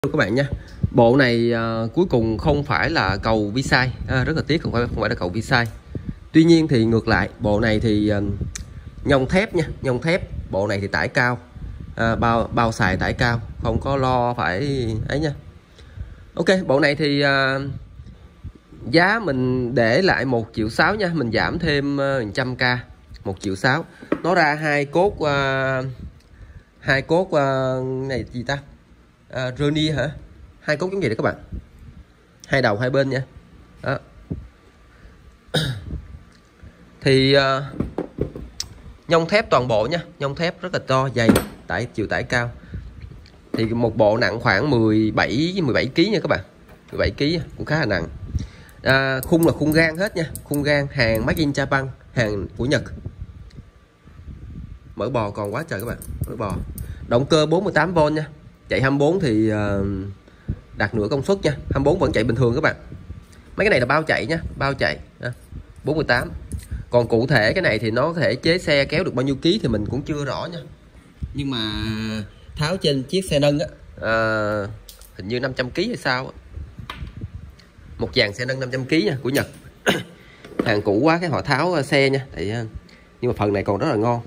Các bạn nha, bộ này cuối cùng không phải là cầu vi-sai, rất là tiếc không phải là cầu vi-sai. Tuy nhiên thì ngược lại, bộ này thì nhông thép nha, nhông thép. Bộ này thì tải cao, bao xài tải cao, không có lo phải ấy nha. Ok, bộ này thì giá mình để lại 1.6 triệu nha, mình giảm thêm 100k, 1.6 triệu. Nó ra hai cốt này gì ta? Roni hả? Hai cốt giống vậy đấy các bạn, hai đầu hai bên nha. Đó. Thì nhông thép toàn bộ nha, nhông thép rất là to dày, chịu tải cao. Thì một bộ nặng khoảng 17 kg nha các bạn, 17 kg cũng khá là nặng. Khung là khung gan hết nha, khung gan hàng Made in Japan, hàng của Nhật. Mỡ bò còn quá trời các bạn, mỡ bò. Động cơ 48V nha, chạy 24 thì đạt nửa công suất nha, 24 vẫn chạy bình thường các bạn. Mấy cái này là bao chạy nha, bao chạy 48. Còn cụ thể cái này thì nó có thể chế xe kéo được bao nhiêu ký thì mình cũng chưa rõ nha. Nhưng mà tháo trên chiếc xe nâng á, hình như 500 kg hay sao á. Một dàn xe nâng 500 kg nha, của Nhật. Hàng cũ quá cái họ tháo xe nha. Nhưng mà phần này còn rất là ngon.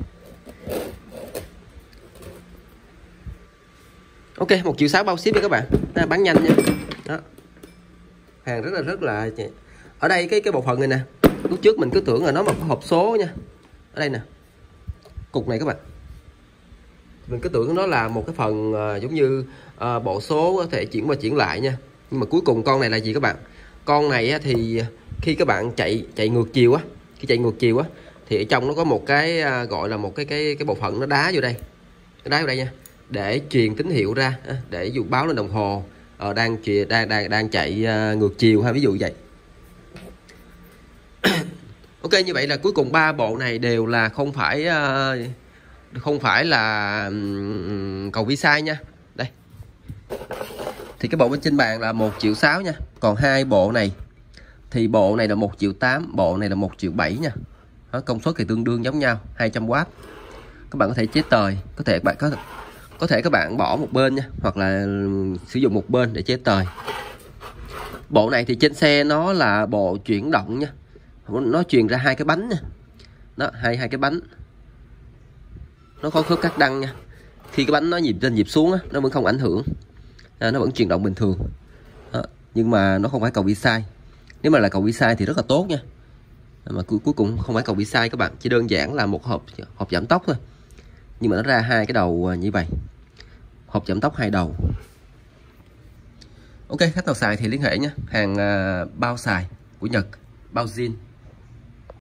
Ok, 1.6 triệu bao ship nha các bạn, bán nhanh nha. Đó. Hàng rất là ở đây cái bộ phận này nè, lúc trước mình cứ tưởng là nó một hộp số nha. Ở đây nè, cục này các bạn, mình cứ tưởng nó là một cái phần giống như bộ số có thể chuyển qua chuyển lại nha. Nhưng mà cuối cùng con này là gì các bạn? Con này á, thì khi các bạn chạy ngược chiều á, khi chạy ngược chiều á thì ở trong nó có một cái gọi là một cái bộ phận nó đá vô đây, nó đá vô đây nha, để truyền tín hiệu ra, để dụ báo lên đồng hồ đang chạy ngược chiều ha, ví dụ vậy. Ok, như vậy là cuối cùng 3 bộ này đều là không phải là cầu vi-sai nha. Đây. Thì cái bộ bên trên bàn là 1.6 triệu nha. Còn hai bộ này thì bộ này là 1.8 triệu, bộ này là 1.7 triệu nha. Đó, công suất thì tương đương giống nhau, 200W. Các bạn có thể chế tời, có thể các bạn bỏ một bên nha, hoặc là sử dụng một bên để chế tời. Bộ này thì trên xe nó là bộ chuyển động nha, nó truyền ra hai cái bánh nha. Đó, hai cái bánh, nó có khớp cắt đăng nha. Khi cái bánh nó nhịp lên nhịp xuống á, nó vẫn không ảnh hưởng, nó vẫn chuyển động bình thường. Đó, nhưng mà nó không phải cầu vi-sai. Nếu mà là cầu vi-sai thì rất là tốt nha, mà cuối cùng không phải cầu vi-sai các bạn, chỉ đơn giản là một hộp giảm tốc thôi, nhưng mà nó ra hai cái đầu như vậy, hộp giảm tốc hai đầu. Ok, khách nào xài thì liên hệ nhé, hàng bao xài của Nhật, bao zin.